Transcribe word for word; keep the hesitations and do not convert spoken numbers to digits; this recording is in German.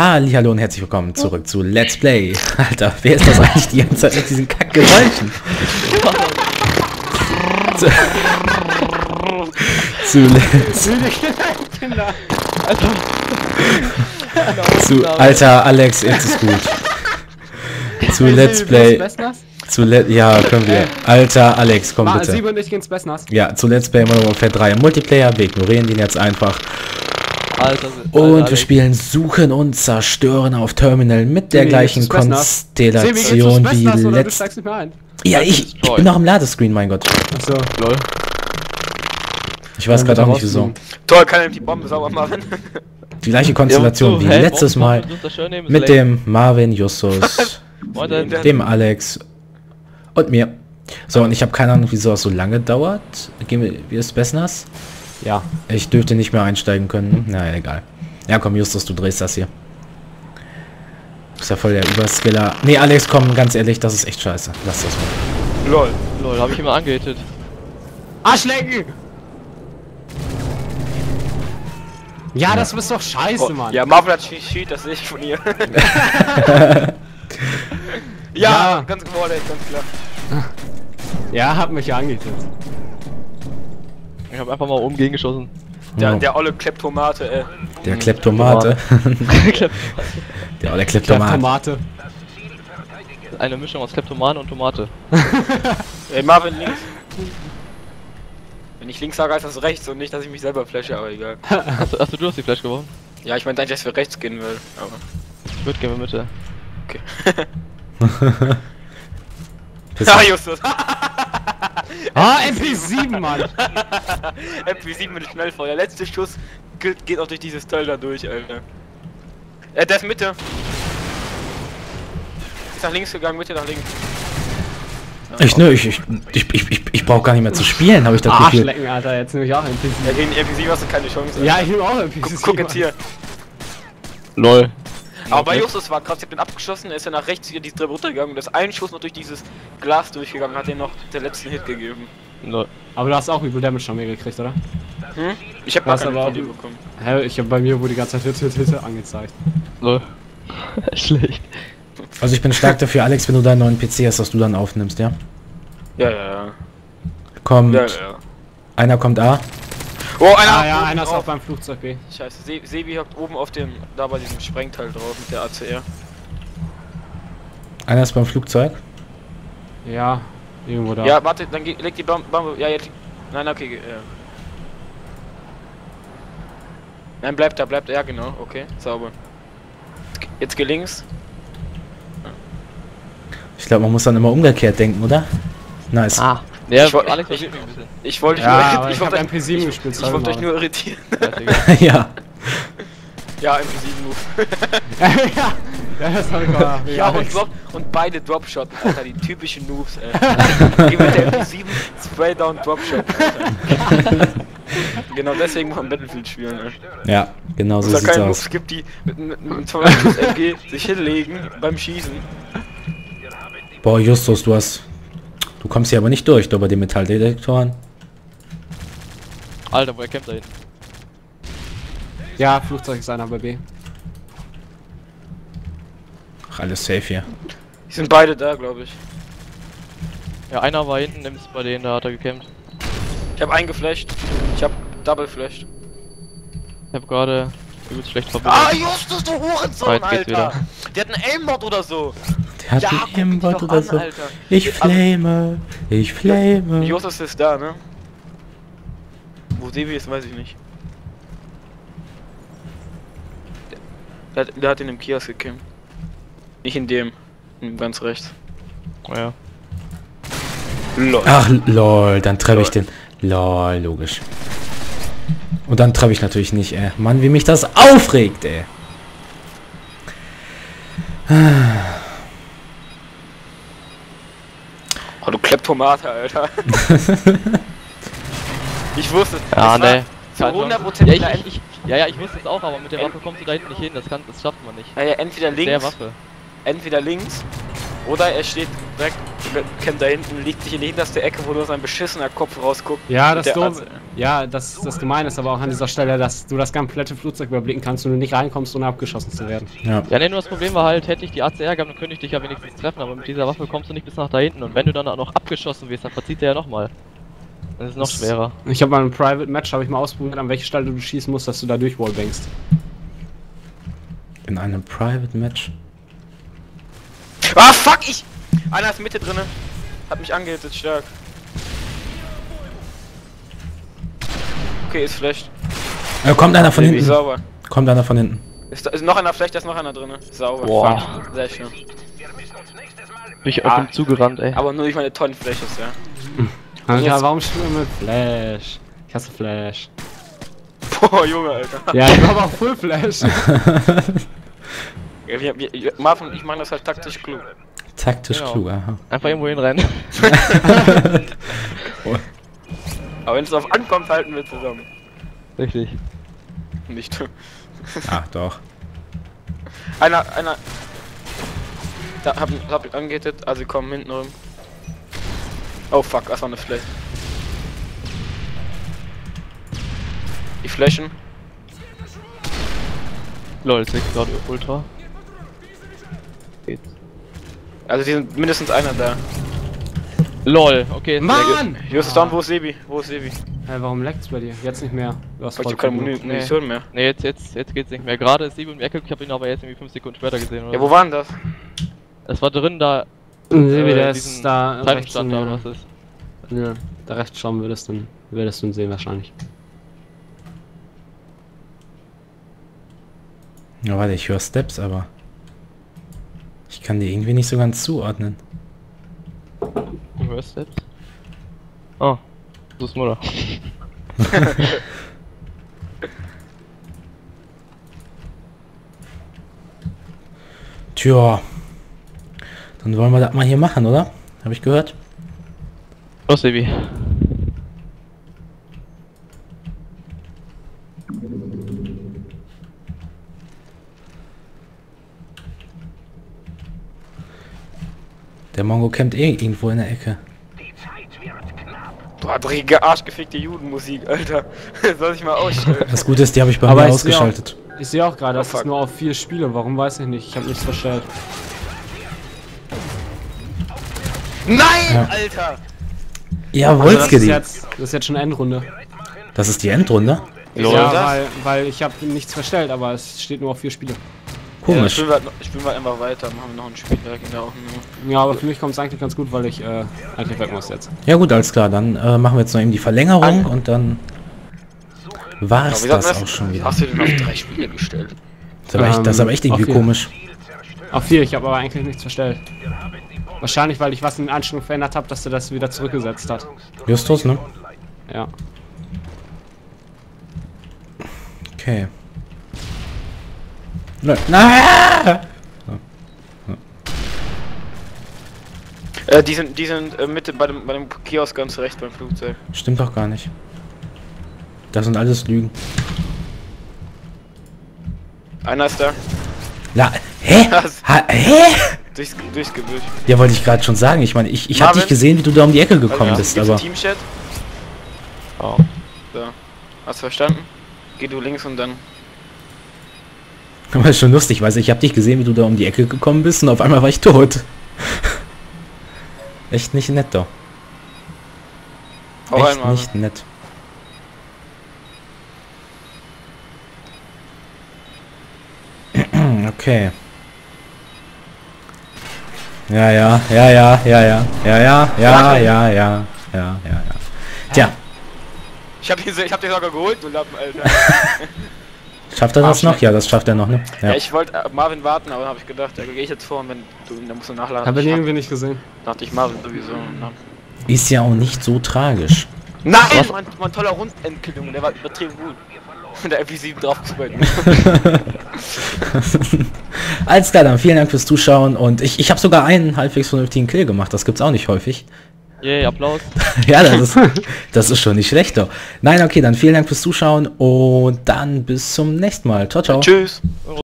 Hallihallo und herzlich willkommen zurück zu Let's Play. Alter, wer ist das eigentlich die ganze Zeit mit diesen Kackgeräuschen? zu, zu Let's zu Alter, Alex, jetzt ist gut. Zu Let's Play. Zu Let ja, können wir. Alter, Alex, komm bitte. Sieben und ich gehen's Bestnas. Ja, zu Let's Play Modern Warfare drei im Multiplayer. Wir ignorieren den jetzt einfach. Alter, und Alter, wir spielen Suchen und Zerstören auf Terminal mit der gleichen Konstellation wie letztes. Ja, ich, ich bin noch im Ladescreen, mein Gott. Achso, lol. Ich weiß gerade auch nicht wieso. Toll, kann ich die Bombe sauber machen. Die gleiche Konstellation wie letztes Mal mit dem Marvin, Justus, dem Alex und mir. So, und ich habe keine Ahnung, wieso das so lange dauert. Gehen wir, wie ist Bestnas? Ja. Ich dürfte nicht mehr einsteigen können. Na, egal. Ja, komm, Justus, du drehst das hier. Du bist ja voll der Überskiller. Nee, Alex, komm, ganz ehrlich, das ist echt scheiße. Lass das mal. Lol. Lol, hab ich immer angehittet. Arschlecken! Ja, ja, das ist doch scheiße, oh, Mann. Ja, Marvin hat Sheet, das sehe ich von ihr. ja, ja, ganz geworden, ganz klar. Ja, hat mich ja angehittet. Ich hab einfach mal oben gegengeschossen. Der, Ja. der olle Kleptomate, ey. Der Kleptomate. Der olle Kleptomate. Tomate. Eine Mischung aus Kleptoman und Tomate. Ey, Marvin links. Wenn ich links sage, heißt das rechts und nicht, dass ich mich selber flashe, aber egal. Achso, achso, du hast die Flash gewonnen? Ja, ich meinte eigentlich, dass wir rechts gehen will, aber... Ich würde gerne Mitte. Okay. Ah, Justus! Ah, M P sieben, Mann! M P sieben mit Schnellfeuer. Der letzte Schuss geht, geht auch durch dieses Teil da durch, Alter. Äh, der ist Mitte. Ist nach links gegangen, Mitte nach links. Ich, nö, ich, ich, ich, ich, ich, ich brauche gar nicht mehr zu spielen, habe ich das Gefühl. Arschlecken, Alter, jetzt nehme ich auch M P sieben. Ja, gegen M P sieben hast du keine Chance. Alter. Ja, ich nehme auch M P sieben. Guck, guck jetzt hier. Lol. Aber bei Justus war krass, ich hab den abgeschossen, er ist ja nach rechts wieder die Treppe runtergegangen und ist ein Schuss noch durch dieses Glas durchgegangen, hat den noch den letzten Hit gegeben. Lol. Aber du hast auch übel Damage von mir gekriegt, oder? Hm? Ich hab Was gar keine aber von dir auch- bekommen. Hä, ich hab bei mir, wo die ganze Zeit Hit, Hit, Hit angezeigt. Lol. Schlecht. Also ich bin stark dafür, Alex, wenn du deinen neuen P C hast, dass du dann aufnimmst, ja? Ja, ja, ja. Kommt. Ja, ja. Einer kommt A. Oh, einer Ah ja, oben einer ist drauf. auch beim Flugzeug B. Scheiße, Se Sebi hockt oben auf dem, da bei diesem Sprengteil drauf mit der A C R. Einer ist beim Flugzeug. Ja, irgendwo da. Ja, warte, dann ge- leg die Bombe, Bombe, ja jetzt, nein, okay, ja. Nein, bleibt da, bleibt, ja genau, okay, sauber. Jetzt geh links. Ich glaube, man muss dann immer umgekehrt denken, oder? Nice. Ah. Ja, Ich woll- Alex ich- versteht mich ein bisschen. Ich wollte euch Ja, nur, aber ich ich wollte hab euch, M P sieben ich, gespielt, ich sorry, wollte euch Mann. nur irritieren. Ja, ist egal. Ja. Ja, M P sieben Move. ja, das hab ich mal. Ja, und, Drop, und beide Dropshot, Alter, die typischen Moves, ey. Die mit der M P sieben Spray Down Dropshot, Alter. Genau deswegen muss man Battlefield spielen, ey. Ja, genau so Dass es da sieht's keine aus. Moves gibt, die mit, mit, mit einem zweihundert M G sich hinlegen beim Schießen. Boah, Justus, du hast... Du kommst hier aber nicht durch, da bei den Metalldetektoren. Alter, woher kämpft er hin? Ja, Flugzeug ist einer bei B. Ach, alles safe hier. Die sind beide da, glaube ich. Ja, einer war hinten, nimm's bei denen, da hat er gekämpft. Ich habe einen geflasht. Ich habe Double flashed. Ich hab gerade übelst schlecht verbunden. Ah, Justus, du Hurensohn, Ah, jetzt geht's Alter! Der hat einen Aimbot oder so! Der hat Ja, einen guck ihn Aimbot doch oder an, so. Alter. Ich Also- flame, ich flame. Justus ist da, ne? Wo Sebi ist, weiß ich nicht. Der, der, der hat in dem Kiosk gekämpft. Nicht in dem. In dem ganz rechts. Oh, ja. Lol. Ach, lol, dann treffe ich Lol. den. Lol, logisch. Und dann treffe ich natürlich nicht, ey. Mann, wie mich das aufregt, ey. Oh, du Kleptomate, Alter. Ich wusste es. Ja, Es war ne. zu hundert Prozent Ja, ich, ja, ich, ich, ja, ja, ich wusste es auch, aber mit der Waffe kommst du da hinten nicht hin, das kann, das schafft man nicht. ja, entweder Mit der links, Waffe. entweder links, oder er steht direkt, kennt da hinten, liegt sich in die hinterste Ecke, wo nur sein beschissener Kopf rausguckt. Ja, das doof, ja, das, das gemein ist aber auch an dieser Stelle, dass du das komplette Flugzeug überblicken kannst und du nicht reinkommst, ohne abgeschossen zu werden. Ja, ja, nee, nur das Problem war halt, hätte ich die A C R gehabt, dann könnte ich dich ja wenigstens treffen, aber mit dieser Waffe kommst du nicht bis nach da hinten und wenn du dann auch noch abgeschossen wirst, dann verzieht der ja nochmal. Das ist noch das schwerer. Ich habe mal ein Private Match, habe ich mal ausprobiert, an welche Stelle du schießen musst, dass du da durch wallbangst. In einem Private Match? Ah, fuck, ich! Einer ist Mitte drinne. Hat mich angehittet, stark. Okay, ist schlecht. Ja, kommt einer von nee, hinten. Sauber. Kommt einer von hinten. Ist, ist noch einer schlecht, da ist noch einer drinne. Sauber. Boah. Fuck. Sehr schön. Bin ich ah, zugerannt, ey. Aber nur durch meine tollen Flashes, ja. Also ja, warum spielen wir mit Flash? Ich hasse Flash. Boah, Junge, Alter. Ja, ich habe auch Full Flash. Ja, wir, wir, Marvin und ich machen das halt taktisch klug. Taktisch genau. klug, aha. Einfach irgendwo hinrennen. Oh. Aber wenn es drauf ankommt, halten wir zusammen. Richtig. Nicht. Ach doch. Einer, einer. Da hab, hab ich angehittet, also kommen hinten rum. Oh fuck, das war eine Flash. Die flashen. Lol, sechs gerade Ultra. Geht's. Also die sind mindestens einer da. Lol, okay. Mann! Justus down, wo ist Sebi? Wo ist Sebi? Hey, warum leckt's bei dir? Jetzt nicht mehr. Du hast ich hab keine Muni Munition mehr. Ne, jetzt, jetzt, jetzt geht's nicht mehr. Gerade ist Sebi um die Ecke, ich hab ihn aber jetzt irgendwie fünf Sekunden später gesehen, oder? Ja, wo waren das? Es war drin, da... Sebi, äh, der ist da rechts stand da, oder was ist? Ja, da rechts schauen würdest du, würdest du ihn sehen wahrscheinlich. Ja, warte, ich höre Steps, aber... Ich kann die irgendwie nicht so ganz zuordnen. Du hörst Steps? Oh, so ist Mutter. Tja. Dann wollen wir das mal hier machen, oder? Habe ich gehört? Los, Sebi. Der Mongo campt eh irgendwo in der Ecke. Boah, dreckige, arschgefickte Judenmusik, Alter. Soll ich mal ausstellen? Das Gute ist, die habe ich bei Aber mir ich ausgeschaltet. Seh auch, ich sehe auch gerade, das Oh, ist nur auf vier Spiele. Warum weiß ich nicht? Ich habe nichts verstellt. Nein, Ja. Alter! Jawohl, Also das, ist Skiddy. jetzt, das ist jetzt schon Endrunde. Das ist die Endrunde? Wieso Ja, das? weil, weil ich habe nichts verstellt, aber es steht nur auf vier Spiele. Ja, Komisch. spielen wir, halt noch- spielen wir einfach weiter, machen wir noch ein Spiel direkt in der Aufnahme. Ja, aber für mich kommt es eigentlich ganz gut, weil ich äh, eigentlich weg muss jetzt. Ja gut, alles klar. Dann äh, machen wir jetzt noch eben die Verlängerung und dann war es Aber wie das sagt auch man, schon wieder. hast du denn auf drei Spiele gestellt? Das ist aber echt, das ist aber echt irgendwie auf jeden. komisch. Auf vier, ich habe aber eigentlich nichts verstellt. Wahrscheinlich, weil ich was in den Einstellungen verändert habe, dass er das wieder zurückgesetzt hat. Justus, ne? Ja. Okay. Nein. Na! Äh, die sind, die sind äh, Mitte bei dem, bei dem Kiosk ganz rechts beim Flugzeug. Stimmt doch gar nicht. Das sind alles Lügen. Einer ist da. La hä? Was? Ha hä? Durchs, durchs Gebüsch. Ja, wollte ich gerade schon sagen. Ich meine, ich, ich habe Marvin? dich gesehen, wie du da um die Ecke gekommen Also, bist, gibt's aber... einen Teamchat? Oh. So. Hast du verstanden? Geh du links und dann... Aber ist schon lustig, weißt du, ich habe dich gesehen, wie du da um die Ecke gekommen bist und auf einmal war ich tot. Echt nicht nett, doch. Hau Echt rein, Marvin. nicht nett. Okay. Ja, ja, ja, ja, ja, ja, ja, ja, ja, ja, ja, ja, ja, ja. Tja, Ich hab, ihn, ich hab den sogar geholt, du Lappen, Alter. schafft er das Arschleck. noch? Ja, das schafft er noch, ne? Ja, Ja. ich wollte äh, Marvin warten, aber dann habe ich gedacht, da gehe ich jetzt vor und wenn du, dann musst du nachladen. Habe ich ich irgendwie nicht gesehen. dachte ich Marvin sowieso. und dann- Ist ja auch nicht so tragisch. Nein! Mein, mein toller Rundendkill, Junge, der war übertrieben gut. Der F sieben draufgesprungen. Alles klar, dann vielen Dank fürs Zuschauen und ich, ich habe sogar einen halbwegs vernünftigen Kill gemacht, das gibt's auch nicht häufig. Yay, Applaus. Ja, das ist, das ist schon nicht schlecht, doch. Nein, okay, dann vielen Dank fürs Zuschauen und dann bis zum nächsten Mal. Ciao, ciao. Tschüss.